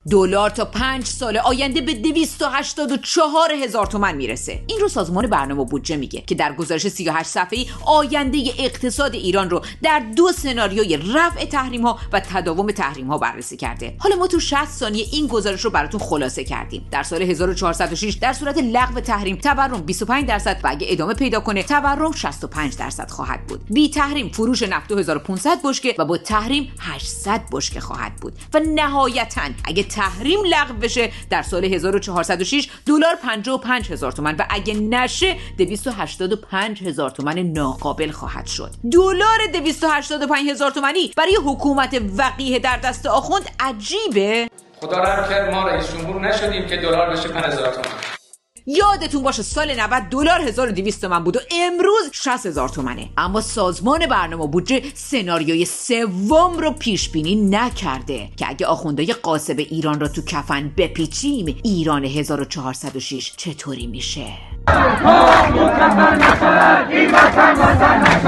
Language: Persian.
دلار تا 5 سال آینده به 284,000 تومان میرسه. این رو سازمان برنامه و بودجه میگه که در گزارش 38 صفحه‌ای آینده اقتصاد ایران رو در 2 سناریوی رفع تحریم‌ها و تداوم تحریم‌ها بررسی کرده. حالا ما تو 60 ثانیه این گزارش رو براتون خلاصه کردیم. در سال 1406 در صورت لغو تحریم تورم 25% و اگه ادامه پیدا کنه تورم 65% خواهد بود. بی تحریم فروش نفت 2500 بشکه و با تحریم 800 بشکه خواهد بود. و نهایتاً اگه تحریم لغو بشه در سال 1406 دلار 55,000 تومان و اگه نشه 285,000 تومان ناقابل خواهد شد. دلار 285,000 تومانی برای حکومت وقیح در دست آخوند عجیبه. خدا رحم کرد ما رئیس جمهور نشدیم که دلار بشه 50,000 تومان. یادتون باشه سال 90 دلار 1200 تومان بود و امروز 60,000 تومانه. اما سازمان برنامه و بودجه سناریوی سوم رو پیش بینی نکرده که اگه آخوندهای غاصب ایران رو تو کفن بپیچیم ایران 1406 چطوری میشه؟